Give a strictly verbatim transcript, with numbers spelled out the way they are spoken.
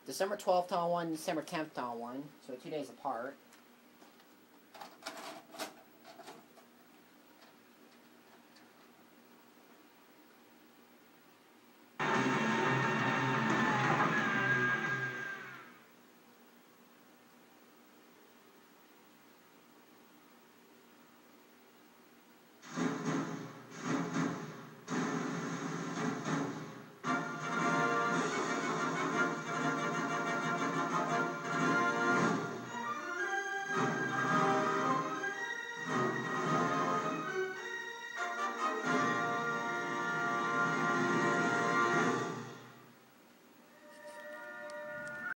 December twelfth on one, December tenth on one, so two days apart.